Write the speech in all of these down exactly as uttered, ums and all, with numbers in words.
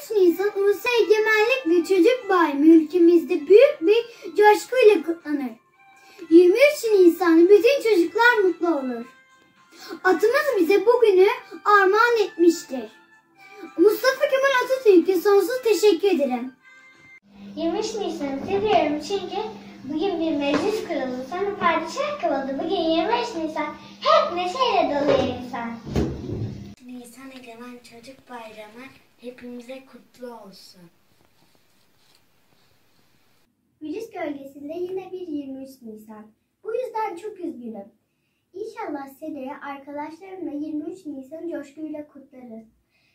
üç Nisan Ulusal Egemenlik ve Çocuk Bayramı ülkemizde büyük bir coşkuyla kutlanır. yirmi üç Nisan'da bütün çocuklar mutlu olur. Atımız bize bugünü armağan etmiştir. Mustafa Kemal Atatürk'e sonsuz teşekkür ederim. yirmi üç Nisan'ı seviyorum çünkü bugün bir meclis kuruldu, sonra padişah kılındı. Bugün yirmi üç Nisan, hep neşeyle dolu insan. Nisan Egemen Çocuk Bayramı hepimize kutlu olsun. Güliz gölgesinde yine bir yirmi üç Nisan. Bu yüzden çok üzgünüm. İnşallah seneye arkadaşlarımla yirmi üç Nisan coşkuyla kutlarız.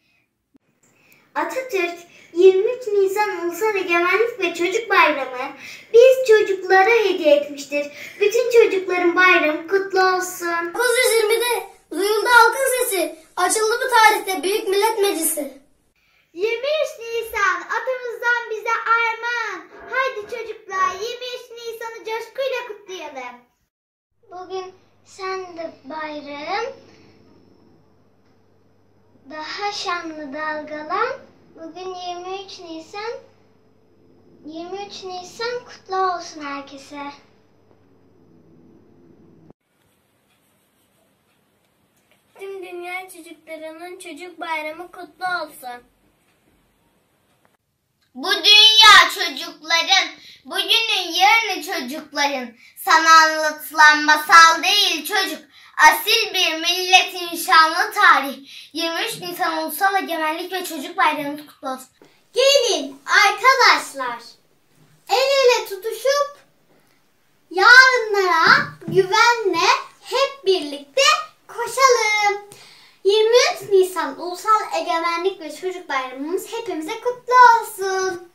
Atatürk yirmi üç Nisan Ulusal Egemenlik ve Çocuk Bayramı biz çocuklara hediye etmiştir. Bütün çocukların bayramı kutlu olsun. dokuz yüz yirmide duyuldu halkın sesi. Açıldı bu tarihte Büyük Millet Meclisi. yirmi üç Nisan atamızdan bize armağan. Haydi çocuklar yirmi üç Nisan'ı coşkuyla kutlayalım. Bugün sen de bayram, daha şanlı dalgalan. Bugün yirmi üç Nisan, yirmi üç Nisan kutlu olsun herkese. Tüm dünya çocuklarının çocuk bayramı kutlu olsun. Bu dünya çocukların, bugünün yarını çocukların. Sana anlatılan masal değil çocuk, asil bir milletin şanlı tarih. yirmi üç Nisan Ulusal Egemenlik ve Çocuk Bayramı kutlu olsun. Gelin arkadaşlar, el ele tutuşup yarınlara güvenle hep birlikte koşalım. yirmi üç Nisan Ulusal Egemenlik ve Çocuk Bayramımız hepimize kutlu olsun.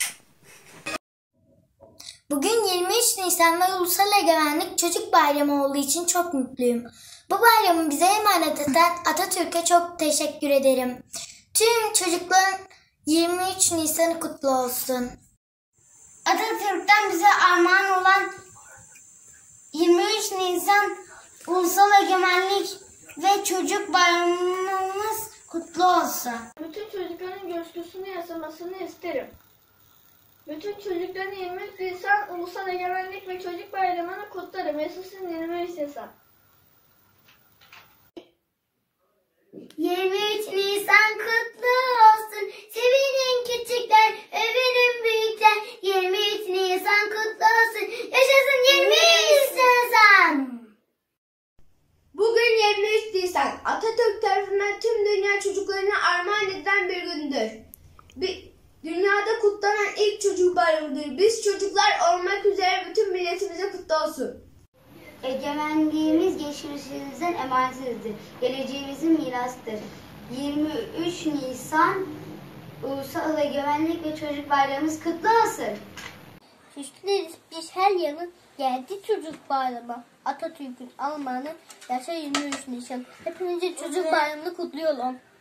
Bugün yirmi üç Nisan'da Ulusal Egemenlik Çocuk Bayramı olduğu için çok mutluyum. Bu bayramı bize emanet eden Atatürk'e çok teşekkür ederim. Tüm çocukların yirmi üç Nisan'ı kutlu olsun. Atatürk'ten bize armağan olan yirmi üç Nisan Ulusal Egemenlik ve Çocuk Bayramımız kutlu olsun. Bütün çocukların coşkusunu yaşamasını isterim. Bütün çocukların yirmi üç Nisan Ulusal Egemenlik ve Çocuk Bayramı'nı kutlarım. Yaşasın yirmi üç Nisan. yirmi üç Nisan kutlu olsun. Sevinin küçükler, övünün büyükler. yirmi üç Nisan kutlu olsun. Yaşasın yirmi üç Nisan. Bugün yirmi üç Nisan Atatürk tarafından tüm dünya çocuklarına armağan edilen bir gündür. Bir, dünyada kutlanan ilk çocuk bayramıdır. Biz çocuklar olmak üzere bütün milletimize kutlu olsun. Egemenliğimiz geçmişimizin emanetidir. Geleceğimizin mirasıdır. yirmi üç Nisan Ulusal Egemenlik ve Çocuk Bayramımız kutlu olsun. Süsleriz biz her yılın geldi çocuk bayramı. Atatürk'ün armağanı yaşa yirmi üç Nisan. Hepinize çocuk bayramını kutluyorum.